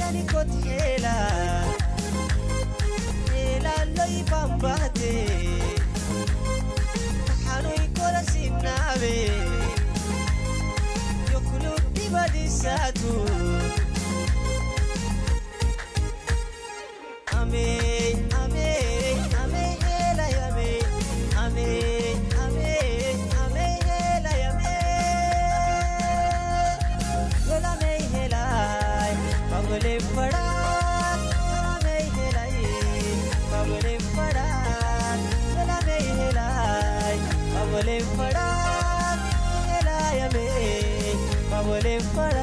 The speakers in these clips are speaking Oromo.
ni kotela ela loy bambate hanoi kola sinabe yokulu dibadisatu ame ame ame ela yame ame ame ame ela yame yola me ela babule pada ame ela babule pada yola me ela babule pada ela yame babule pada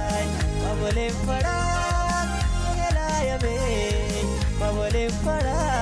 para